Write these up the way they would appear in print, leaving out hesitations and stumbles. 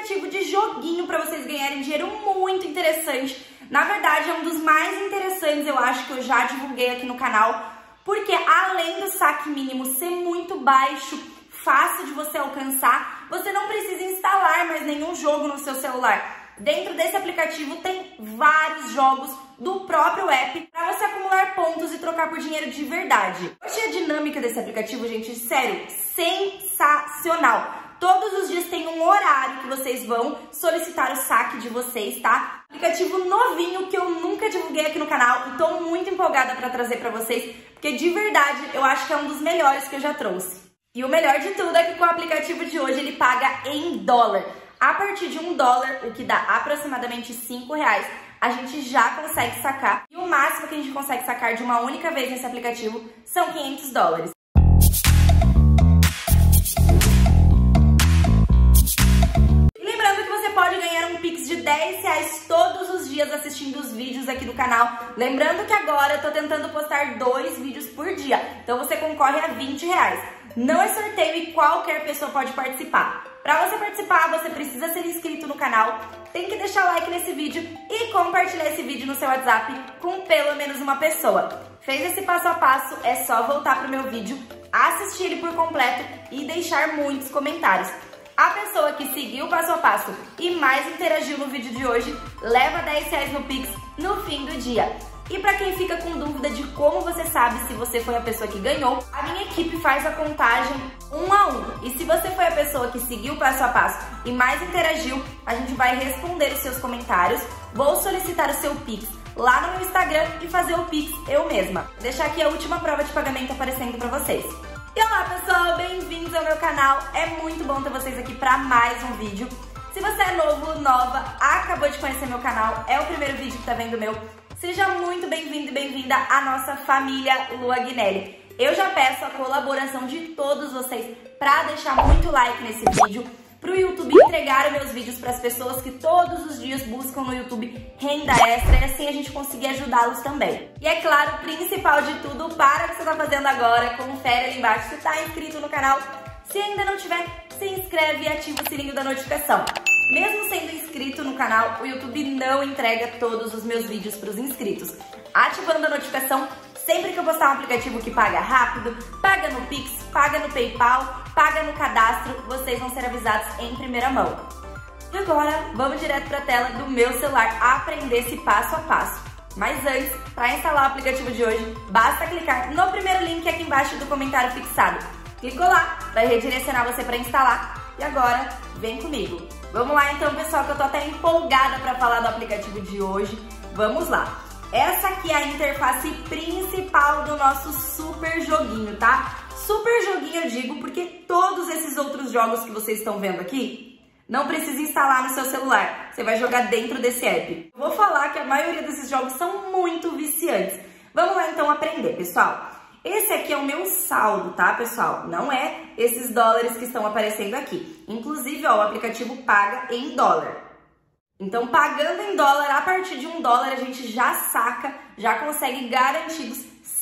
aplicativo de joguinho para vocês ganharem dinheiro muito interessante. Na verdade, é um dos mais interessantes, eu acho, que eu já divulguei aqui no canal, porque além do saque mínimo ser muito baixo, fácil de você alcançar, você não precisa instalar mais nenhum jogo no seu celular. Dentro desse aplicativo tem vários jogos do próprio app para você acumular pontos e trocar por dinheiro de verdade. Eu achei a dinâmica desse aplicativo, gente, sério, sensacional. Todos os dias tem um horário que vocês vão solicitar o saque de vocês, tá? Aplicativo novinho que eu nunca divulguei aqui no canal e tô muito empolgada para trazer para vocês, porque de verdade eu acho que é um dos melhores que eu já trouxe. E o melhor de tudo é que com o aplicativo de hoje ele paga em dólar. A partir de $1, o que dá aproximadamente R$5, a gente já consegue sacar. E o máximo que a gente consegue sacar de uma única vez nesse aplicativo são $500. E lembrando que você pode ganhar um Pix de R$10 todos os dias assistindo os vídeos aqui do canal. Lembrando que agora eu tô tentando postar 2 vídeos por dia, então você concorre a R$20. Não é sorteio e qualquer pessoa pode participar. Para você participar, você precisa ser inscrito no canal, tem que deixar like nesse vídeo e compartilhar esse vídeo no seu WhatsApp com pelo menos uma pessoa. Fez esse passo a passo, é só voltar pro meu vídeo, assistir ele por completo e deixar muitos comentários. A pessoa que seguiu o passo a passo e mais interagiu no vídeo de hoje, leva R$10 no Pix no fim do dia. E para quem fica com dúvida de como você sabe se você foi a pessoa que ganhou, a minha equipe faz a contagem 1 a 1. E se você foi a pessoa que seguiu o passo a passo e mais interagiu, a gente vai responder os seus comentários, vou solicitar o seu Pix lá no meu Instagram e fazer o Pix eu mesma. Vou deixar aqui a última prova de pagamento aparecendo para vocês. E olá pessoal, bem-vindos ao meu canal, é muito bom ter vocês aqui para mais um vídeo. Se você é novo, nova, acabou de conhecer meu canal, é o primeiro vídeo que tá vendo meu, seja muito bem-vindo e bem-vinda à nossa família Lu Agnelli. Eu já peço a colaboração de todos vocês para deixar muito like nesse vídeo, para o YouTube entregar os meus vídeos para as pessoas que todos os dias buscam no YouTube renda extra e assim a gente conseguir ajudá-los também. E é claro, o principal de tudo, para o que você está fazendo agora, confere ali embaixo se está inscrito no canal. Se ainda não tiver, se inscreve e ativa o sininho da notificação. Mesmo sendo inscrito no canal, o YouTube não entrega todos os meus vídeos para os inscritos. Ativando a notificação, sempre que eu postar um aplicativo que paga rápido, paga no Pix, paga no PayPal, paga no cadastro, vocês vão ser avisados em primeira mão. E agora, vamos direto para a tela do meu celular aprender esse passo a passo. Mas antes, para instalar o aplicativo de hoje, basta clicar no primeiro link aqui embaixo do comentário fixado. Clicou lá, vai redirecionar você para instalar e agora vem comigo. Vamos lá então, pessoal, que eu tô até empolgada para falar do aplicativo de hoje. Vamos lá. Essa aqui é a interface principal do nosso super joguinho, tá? Super joguinho eu digo porque todos esses outros jogos que vocês estão vendo aqui não precisa instalar no seu celular. Você vai jogar dentro desse app. Vou falar que a maioria desses jogos são muito viciantes. Vamos lá então aprender, pessoal. Esse aqui é o meu saldo, tá, pessoal? Não é esses dólares que estão aparecendo aqui. Inclusive, ó, o aplicativo paga em dólar. Então, pagando em dólar, a partir de $1, a gente já saca, já consegue garantidos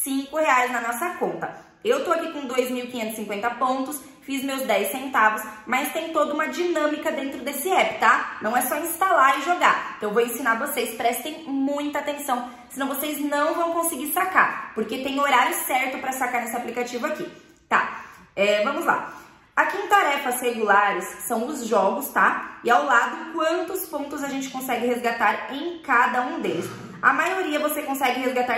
R$5 na nossa conta. Eu tô aqui com 2.550 pontos, fiz meus 10 centavos, mas tem toda uma dinâmica dentro desse app, tá? Não é só instalar e jogar. Então, eu vou ensinar vocês, prestem muita atenção, senão vocês não vão conseguir sacar, porque tem horário certo para sacar nesse aplicativo aqui, tá? Vamos lá. Aqui em tarefas regulares são os jogos, tá? E ao lado, quantos pontos a gente consegue resgatar em cada um deles. A maioria você consegue resgatar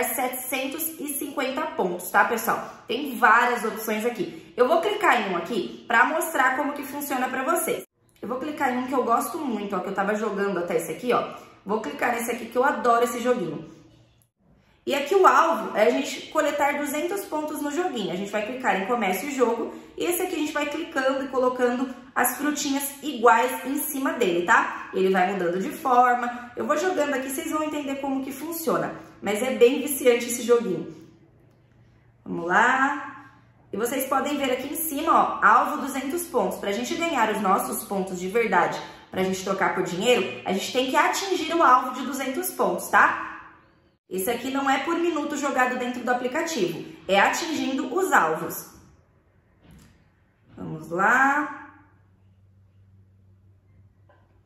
750 pontos, tá, pessoal? Tem várias opções aqui. Eu vou clicar em um aqui para mostrar como que funciona para vocês. Eu vou clicar em um que eu gosto muito, ó, que eu tava jogando até esse aqui, ó. Vou clicar nesse aqui que eu adoro esse joguinho. E aqui o alvo é a gente coletar 200 pontos no joguinho. A gente vai clicar em comece o jogo e esse aqui a gente vai clicando e colocando as frutinhas iguais em cima dele, tá? Ele vai mudando de forma. Eu vou jogando aqui, vocês vão entender como que funciona. Mas é bem viciante esse joguinho. Vamos lá. E vocês podem ver aqui em cima, ó, alvo 200 pontos. Para a gente ganhar os nossos pontos de verdade, para a gente trocar por dinheiro, a gente tem que atingir o alvo de 200 pontos, tá? Esse aqui não é por minuto jogado dentro do aplicativo, é atingindo os alvos. Vamos lá.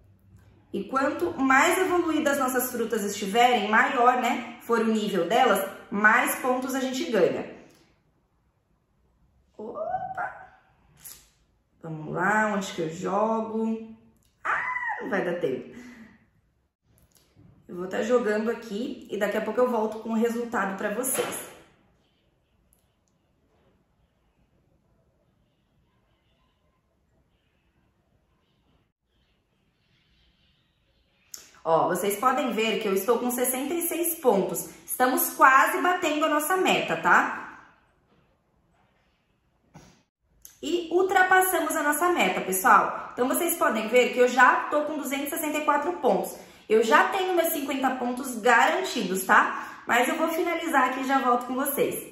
E quanto mais evoluídas as nossas frutas estiverem, maior, né, for o nível delas, mais pontos a gente ganha. Opa! Vamos lá, onde que eu jogo? Ah, não vai dar tempo. Eu vou estar jogando aqui e daqui a pouco eu volto com o resultado para vocês. Ó, vocês podem ver que eu estou com 66 pontos. Estamos quase batendo a nossa meta, tá? E ultrapassamos a nossa meta, pessoal. Então, vocês podem ver que eu já tô com 264 pontos. Eu já tenho meus 50 pontos garantidos, tá? Mas eu vou finalizar aqui e já volto com vocês.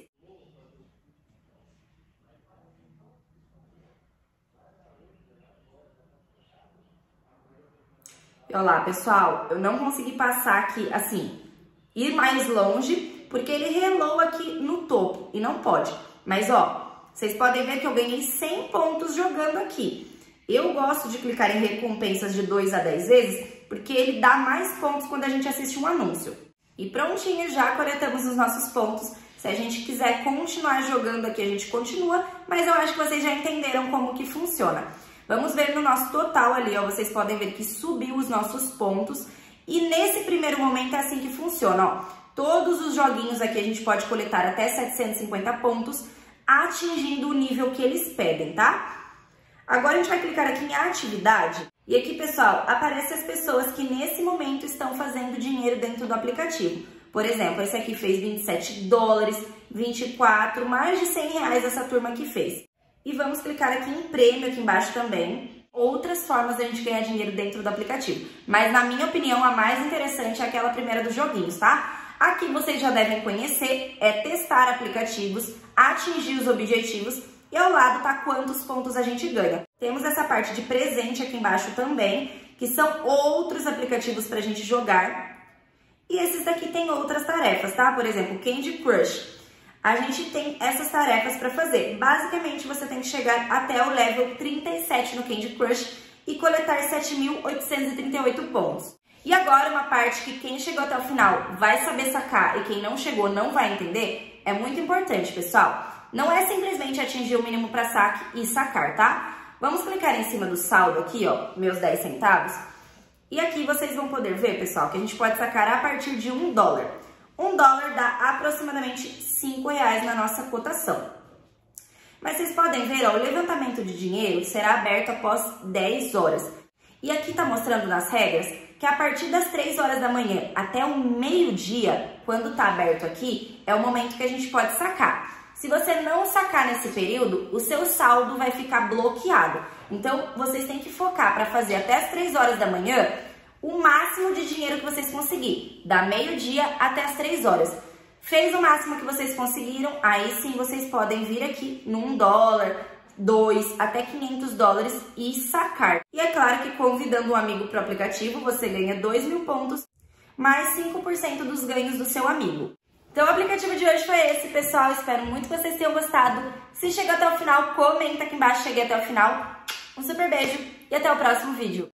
E olha lá, pessoal, eu não consegui passar aqui, assim, ir mais longe, porque ele relou aqui no topo e não pode. Mas, ó, vocês podem ver que eu ganhei 100 pontos jogando aqui. Eu gosto de clicar em recompensas de 2 a 10 vezes, porque ele dá mais pontos quando a gente assiste um anúncio. E prontinho, já coletamos os nossos pontos. Se a gente quiser continuar jogando aqui, a gente continua, mas eu acho que vocês já entenderam como que funciona. Vamos ver no nosso total ali, ó, vocês podem ver que subiu os nossos pontos. E nesse primeiro momento é assim que funciona, ó. Todos os joguinhos aqui a gente pode coletar até 750 pontos, atingindo o nível que eles pedem, tá? Agora a gente vai clicar aqui em atividade. E aqui, pessoal, aparecem as pessoas que nesse momento estão fazendo dinheiro dentro do aplicativo. Por exemplo, esse aqui fez 27 dólares, 24, mais de 100 reais essa turma aqui fez. E vamos clicar aqui em prêmio, aqui embaixo também. Outras formas de a gente ganhar dinheiro dentro do aplicativo. Mas, na minha opinião, a mais interessante é aquela primeira dos joguinhos, tá? Aqui vocês já devem conhecer, é testar aplicativos, atingir os objetivos e ao lado tá quantos pontos a gente ganha. Temos essa parte de presente aqui embaixo também, que são outros aplicativos pra gente jogar. E esses daqui tem outras tarefas, tá? Por exemplo, Candy Crush. A gente tem essas tarefas para fazer. Basicamente, você tem que chegar até o level 37 no Candy Crush e coletar 7.838 pontos. E agora, uma parte que quem chegou até o final vai saber sacar e quem não chegou não vai entender, é muito importante, pessoal. Não é simplesmente atingir o mínimo para saque e sacar, tá? Vamos clicar em cima do saldo aqui, ó, meus 10 centavos. E aqui vocês vão poder ver, pessoal, que a gente pode sacar a partir de $1. $1 dá aproximadamente R$5 na nossa cotação. Mas vocês podem ver, ó, o levantamento de dinheiro será aberto após 10 horas. E aqui tá mostrando nas regras que a partir das 3 horas da manhã até o meio-dia, quando tá aberto aqui, é o momento que a gente pode sacar. Se você não sacar nesse período, o seu saldo vai ficar bloqueado. Então, vocês têm que focar para fazer até as 3 horas da manhã o máximo de dinheiro que vocês conseguirem, da meio-dia até as 3 horas. Fez o máximo que vocês conseguiram, aí sim vocês podem vir aqui no $1, 2, até 500 dólares e sacar. E é claro que convidando um amigo para o aplicativo, você ganha 2.000 pontos, mais 5% dos ganhos do seu amigo. Então o aplicativo de hoje foi esse, pessoal. Espero muito que vocês tenham gostado. Se chegou até o final, comenta aqui embaixo, cheguei até o final. Um super beijo e até o próximo vídeo.